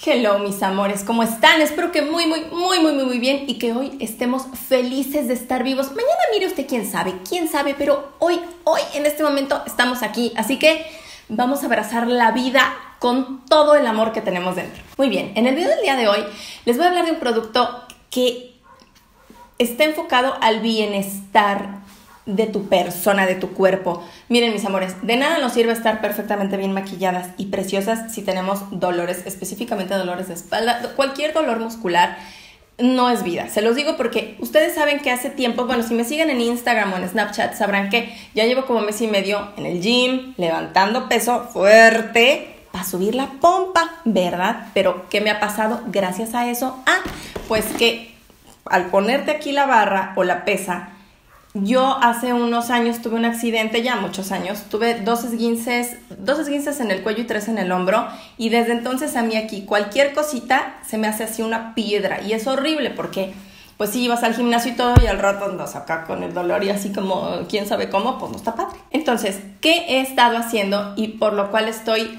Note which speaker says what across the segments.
Speaker 1: Hello, mis amores, ¿cómo están? Espero que muy bien y que hoy estemos felices de estar vivos. Mañana mire usted quién sabe, pero hoy en este momento estamos aquí. Así que vamos a abrazar la vida con todo el amor que tenemos dentro. Muy bien, en el video del día de hoy les voy a hablar de un producto que está enfocado al bienestar de tu persona, de tu cuerpo. Miren, mis amores, de nada nos sirve estar perfectamente bien maquilladas y preciosas si tenemos dolores, específicamente dolores de espalda. Cualquier dolor muscular no es vida. Se los digo porque ustedes saben que hace tiempo, bueno, si me siguen en Instagram o en Snapchat, sabrán que ya llevo como mes y medio en el gym, levantando peso fuerte para subir la pompa, ¿verdad? Pero ¿qué me ha pasado gracias a eso? Pues que al ponerte aquí la barra o la pesa, yo hace unos años tuve un accidente, ya muchos años, tuve dos esguinces en el cuello y 3 en el hombro, y desde entonces a mí aquí cualquier cosita se me hace así una piedra, y es horrible porque pues sí, ibas al gimnasio y todo, y al rato andas acá con el dolor y así como quién sabe cómo, pues no está padre. Entonces, ¿qué he estado haciendo? Y por lo cual estoy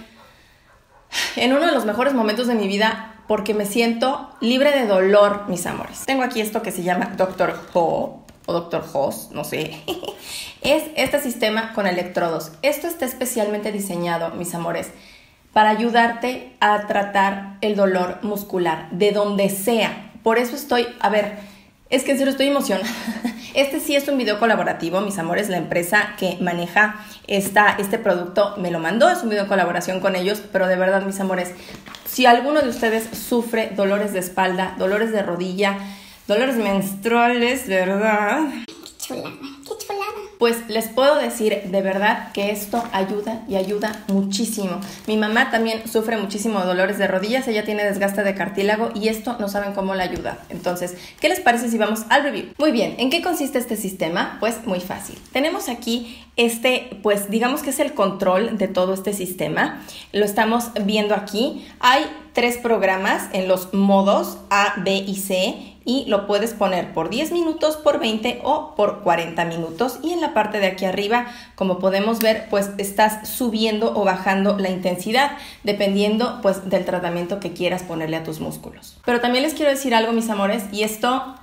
Speaker 1: en uno de los mejores momentos de mi vida, porque me siento libre de dolor, mis amores. Tengo aquí esto que se llama Dr. Ho o Dr. Hoss, no sé. Es este sistema con electrodos. Esto está especialmente diseñado, mis amores, para ayudarte a tratar el dolor muscular de donde sea. Por eso es que en serio estoy emocionada. Este sí es un video colaborativo, mis amores. La empresa que maneja este producto me lo mandó. Es un video de colaboración con ellos, pero de verdad, mis amores, si alguno de ustedes sufre dolores de espalda, dolores de rodilla, dolores menstruales, ¿verdad?
Speaker 2: ¡Qué chulada!
Speaker 1: Pues les puedo decir de verdad que esto ayuda y ayuda muchísimo. Mi mamá también sufre muchísimo de dolores de rodillas, ella tiene desgaste de cartílago y esto no saben cómo le ayuda. Entonces, ¿qué les parece si vamos al review? Muy bien, ¿en qué consiste este sistema? Pues muy fácil. Tenemos aquí pues digamos que es el control de todo este sistema. Lo estamos viendo aquí. Hay 3 programas en los modos A, B y C. Y lo puedes poner por 10 minutos, por 20 o por 40 minutos. Y en la parte de aquí arriba, como podemos ver, pues estás subiendo o bajando la intensidad, dependiendo pues del tratamiento que quieras ponerle a tus músculos. Pero también les quiero decir algo, mis amores, y esto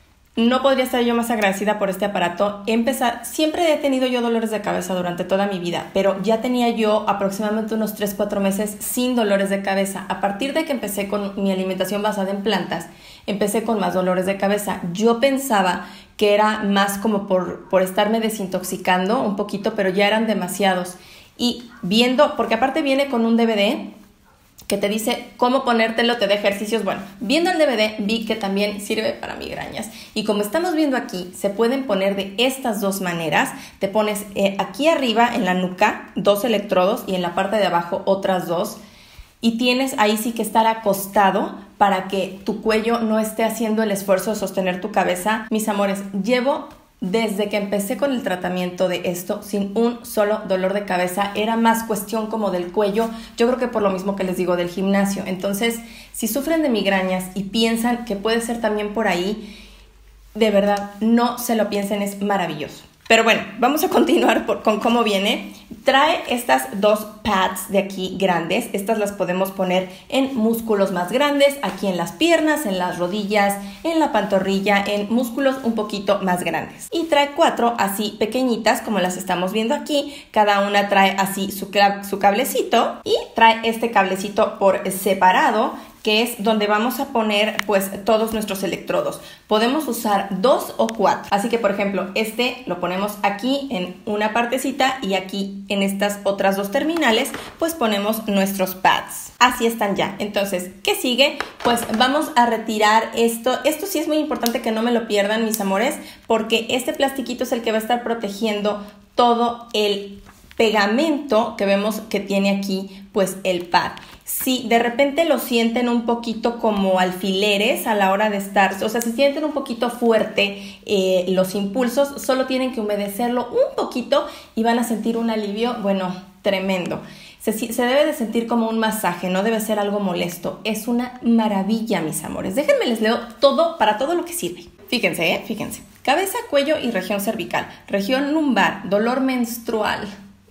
Speaker 1: no podría estar yo más agradecida por este aparato. Siempre he tenido yo dolores de cabeza durante toda mi vida, pero ya tenía yo aproximadamente unos 3-4 meses sin dolores de cabeza. A partir de que empecé con mi alimentación basada en plantas, empecé con más dolores de cabeza. Yo pensaba que era más como por estarme desintoxicando un poquito, pero ya eran demasiados. Y porque aparte viene con un DVD que te dice cómo ponértelo, te da ejercicios. Bueno, viendo el DVD vi que también sirve para migrañas. Y como estamos viendo aquí, se pueden poner de estas 2 maneras. Te pones aquí arriba en la nuca 2 electrodos y en la parte de abajo otras 2. Y tienes ahí sí que estar acostado para que tu cuello no esté haciendo el esfuerzo de sostener tu cabeza. Mis amores, llevo desde que empecé con el tratamiento de esto sin un solo dolor de cabeza. Era más cuestión como del cuello, yo creo que por lo mismo que les digo del gimnasio. Entonces, si sufren de migrañas y piensan que puede ser también por ahí, de verdad, no se lo piensen, es maravilloso. Pero bueno, vamos a continuar con cómo viene. Trae estas 2 pads de aquí grandes. Estas las podemos poner en músculos más grandes, aquí en las piernas, en las rodillas, en la pantorrilla, en músculos un poquito más grandes. Y trae 4 así pequeñitas, como las estamos viendo aquí. Cada una trae así su cablecito y trae este cablecito por separado, que es donde vamos a poner pues todos nuestros electrodos. Podemos usar 2 o 4. Así que, por ejemplo, lo ponemos aquí en una partecita y aquí en estas otras 2 terminales pues ponemos nuestros pads. Así están ya. Entonces, ¿qué sigue? Pues vamos a retirar esto. Esto sí es muy importante que no me lo pierdan, mis amores, porque este plastiquito es el que va a estar protegiendo todo el pegamento que vemos que tiene aquí pues el pad. Si de repente lo sienten un poquito como alfileres a la hora de estar, o sea, si sienten un poquito fuerte los impulsos, solo tienen que humedecerlo un poquito y van a sentir un alivio, bueno, tremendo. Se debe de sentir como un masaje, no debe ser algo molesto. Es una maravilla, mis amores. Déjenme les leo para todo lo que sirve. Fíjense, fíjense. Cabeza, cuello y región cervical. Región lumbar, dolor menstrual.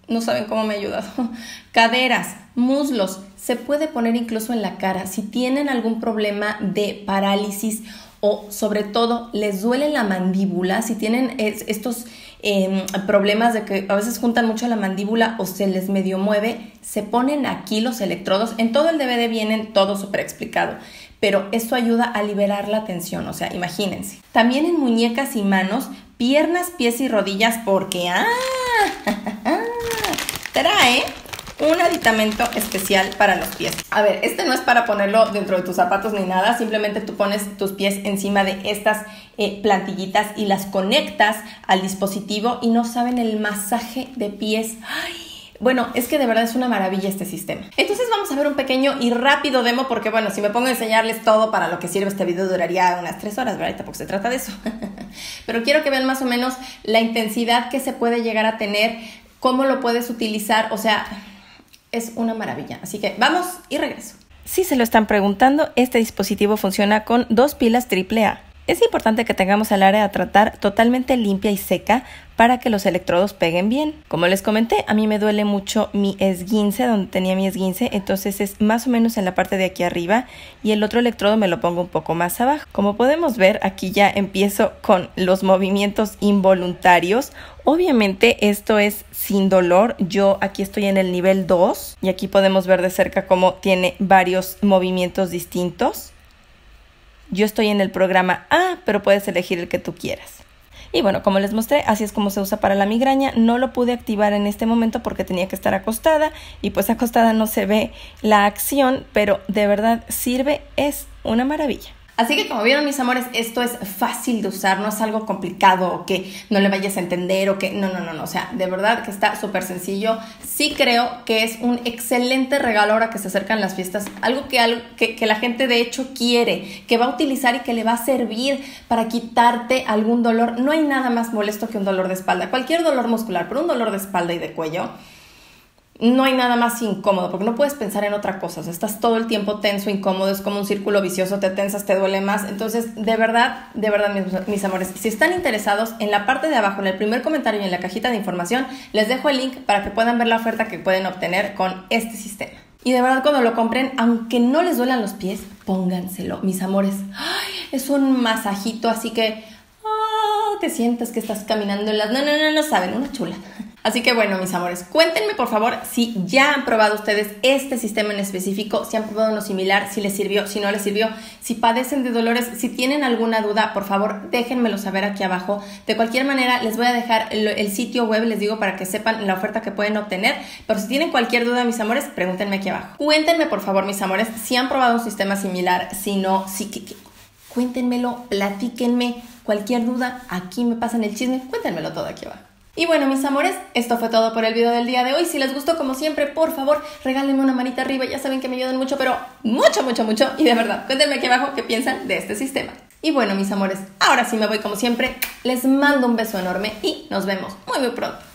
Speaker 1: No saben cómo me ha ayudado. Caderas, muslos, se puede poner incluso en la cara. Si tienen algún problema de parálisis o sobre todo les duele la mandíbula, si tienen estos problemas de que a veces juntan mucho la mandíbula o se les medio mueve, se ponen aquí los electrodos. En todo el DVD vienen todo súper explicado, pero esto ayuda a liberar la tensión, o sea, imagínense. También en muñecas y manos, piernas, pies y rodillas, porque trae un aditamento especial para los pies. A ver, este no es para ponerlo dentro de tus zapatos ni nada, simplemente tú pones tus pies encima de estas plantillitas y las conectas al dispositivo y no saben el masaje de pies. ¡Ay! Bueno, es que de verdad es una maravilla este sistema. Entonces vamos a ver un pequeño y rápido demo porque, bueno, si me pongo a enseñarles todo para lo que sirve este video duraría unas 3 horas, ¿verdad? Y tampoco se trata de eso. Pero quiero que vean más o menos la intensidad que se puede llegar a tener, cómo lo puedes utilizar, o sea, es una maravilla. Así que vamos y regreso. Si se lo están preguntando, este dispositivo funciona con 2 pilas AAA. Es importante que tengamos el área a tratar totalmente limpia y seca para que los electrodos peguen bien. Como les comenté, a mí me duele mucho mi esguince, donde tenía mi esguince, entonces es más o menos en la parte de aquí arriba y el otro electrodo me lo pongo un poco más abajo. Como podemos ver, aquí ya empiezo con los movimientos involuntarios. Obviamente esto es sin dolor, yo aquí estoy en el nivel 2 y aquí podemos ver de cerca cómo tiene varios movimientos distintos. Yo estoy en el programa A, pero puedes elegir el que tú quieras. Y bueno, como les mostré, así es como se usa para la migraña. No lo pude activar en este momento porque tenía que estar acostada y pues acostada no se ve la acción, pero de verdad sirve, es una maravilla. Así que como vieron, mis amores, esto es fácil de usar, no es algo complicado o que no le vayas a entender o que no, o sea, de verdad que está súper sencillo. Sí creo que es un excelente regalo ahora que se acercan las fiestas, algo que la gente de hecho quiere, que va a utilizar y que le va a servir para quitarte algún dolor. No hay nada más molesto que un dolor de espalda, cualquier dolor muscular, pero un dolor de espalda y de cuello. No hay nada más incómodo porque no puedes pensar en otra cosa, o sea, estás todo el tiempo tenso, incómodo, es como un círculo vicioso, te tensas, te duele más. Entonces, de verdad, mis amores, si están interesados, en la parte de abajo, en el primer comentario y en la cajita de información, les dejo el link para que puedan ver la oferta que pueden obtener con este sistema. Y de verdad, cuando lo compren, aunque no les duelan los pies, pónganselo, mis amores. ¡Ay! Es un masajito, así que te sientes que estás caminando en las... No saben, una chula. Así que bueno, mis amores, cuéntenme por favor si ya han probado ustedes este sistema en específico, si han probado uno similar, si les sirvió, si no les sirvió, si padecen de dolores, si tienen alguna duda, por favor déjenmelo saber aquí abajo. De cualquier manera les voy a dejar el sitio web, les digo, para que sepan la oferta que pueden obtener, pero si tienen cualquier duda, mis amores, pregúntenme aquí abajo. Cuéntenme por favor, mis amores, si han probado un sistema similar, si no, cuéntenmelo, platíquenme, cualquier duda, aquí me pasan el chisme, cuéntenmelo todo aquí abajo. Y bueno, mis amores, esto fue todo por el video del día de hoy. Si les gustó, como siempre, por favor, regálenme una manita arriba. Ya saben que me ayudan mucho, pero mucho. Y de verdad, cuéntenme aquí abajo qué piensan de este sistema. Y bueno, mis amores, ahora sí me voy como siempre. Les mando un beso enorme y nos vemos muy pronto.